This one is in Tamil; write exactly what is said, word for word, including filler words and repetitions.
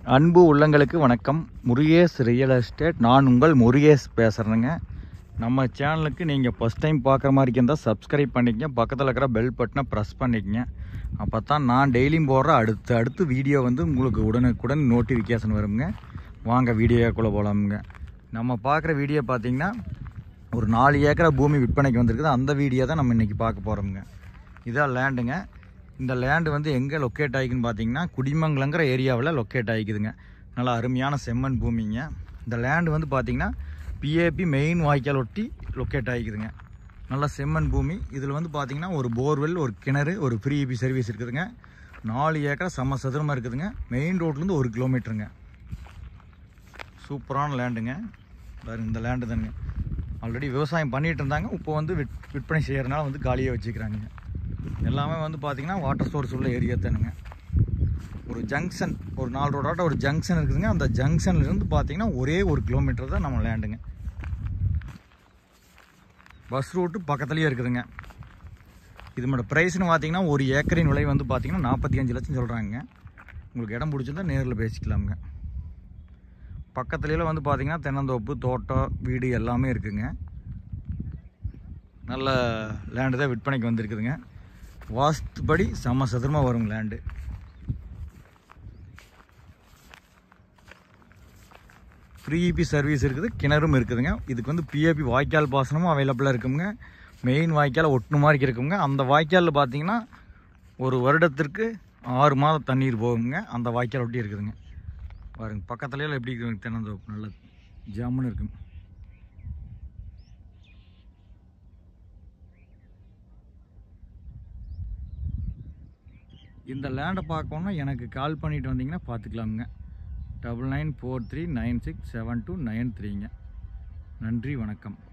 அன்பு உள்ளங்களுக்கு வணக்கம். Murugesh real estate. நான் உங்கள் முருகேஷ் பேசுகிறேங்க. நம்ம சேனலுக்கு நீங்கள் ஃபஸ்ட் டைம் பார்க்குற மாதிரி இருந்தால் சப்ஸ்கிரைப் பண்ணிக்கங்க. பக்கத்தில் இருக்கிற பெல் பட்டனை ப்ரெஸ் பண்ணிக்கங்க. அப்போ தான் நான் டெய்லியும் போடுற அடுத்து அடுத்து வீடியோ வந்து உங்களுக்கு உடனுக்குடன் நோட்டிஃபிகேஷன் வருங்க. வாங்க வீடியோக்குள்ளே போகலாமுங்க. நம்ம பார்க்குற வீடியோ பார்த்திங்கன்னா ஒரு நாலு ஏக்கரா பூமி விற்பனைக்கு வந்திருக்குது. அந்த வீடியோ தான் நம்ம இன்றைக்கி பார்க்க போகிறோமுங்க. இதான் லேண்டுங்க. இந்த லேண்டு வந்து எங்கே லொக்கேட் ஆகிக்குன்னு பார்த்தீங்கன்னா குடிமங்கலங்கிற ஏரியாவில் லொக்கேட் ஆகிக்குதுங்க. நல்லா அருமையான செம்மண் பூமிங்க. இந்த லேண்டு வந்து பார்த்திங்கன்னா பிஏபி மெயின் வாய்க்கால் ஒட்டி லொக்கேட் ஆகிக்குதுங்க. நல்லா செம்மண் பூமி. இதில் வந்து பார்த்திங்கன்னா ஒரு போர்வெல், ஒரு கிணறு, ஒரு ஃப்ரீ இபி சர்வீஸ் இருக்குதுங்க. நாலு ஏக்கரா சம சதுரமாக இருக்குதுங்க. மெயின் ரோட்லேருந்து ஒரு கிலோமீட்டருங்க. சூப்பரான லேண்டுங்க. பாருங்க, இந்த லேண்டு தானுங்க. ஆல்ரெடி விவசாயம் பண்ணிகிட்டு இருந்தாங்க. இப்போ வந்து விற் விற்பனை செய்கிறதுனால வந்து காலியாக வச்சுக்கிறாங்க. எல்லாமே வந்து பார்த்திங்கன்னா வாட்டர் சோர்ஸ் உள்ள ஏரியா தானுங்க. ஒரு ஜங்ஷன், ஒரு நாலு ரோடாட்ட ஒரு ஜங்ஷன் இருக்குதுங்க. அந்த ஜங்ஷன்லேருந்து பார்த்திங்கன்னா ஒரே ஒரு கிலோமீட்டர் தான் நம்ம லேண்டுங்க. பஸ் ரூட்டு பக்கத்துலேயே இருக்குதுங்க. இதோட ப்ரைஸ்னு பார்த்திங்கன்னா ஒரு ஏக்கரின் விலை வந்து பார்த்திங்கன்னா நாற்பத்தி அஞ்சு லட்சம் சொல்கிறாங்க. உங்களுக்கு இடம் பிடிச்சிருந்தா நேரில் பேசிக்கலாமுங்க. பக்கத்துலேயே வந்து பார்த்திங்கன்னா தென்னந்தோப்பு, தோட்டம், வீடு எல்லாமே இருக்குதுங்க. நல்ல லேண்டு தான் விற்பனைக்கு வந்திருக்குதுங்க. வாஸ்துபடி சம சதுரமாக வரும் லேண்டு. ஃப்ரீ இபி சர்வீஸ் இருக்குது, கிணறும் இருக்குதுங்க. இதுக்கு வந்து பிஏபி வாய்க்கால் பாசனமும் அவைலபிளாக இருக்குங்க. மெயின் வாய்க்கால் ஒட்டு மாதிரி இருக்குங்க. அந்த வாய்க்காலில் பார்த்தீங்கன்னா ஒரு வருடத்திற்கு ஆறு மாதம் தண்ணீர் போகுங்க. அந்த வாய்க்கால் ஒட்டி இருக்குதுங்க. பாருங்க, பக்கத்துலேயே எப்படி இருக்குங்க தென்னந்தோப்பு. நல்ல ஜாமுன்னு இருக்குங்க. இந்த லேண்டை பார்க்கணுன்னா எனக்கு கால் பண்ணிட்டு வந்தீங்கன்னா பார்த்துக்கலாமுங்க. Double nine four three nine six seven two nine த்ரீங்க. நன்றி, வணக்கம்.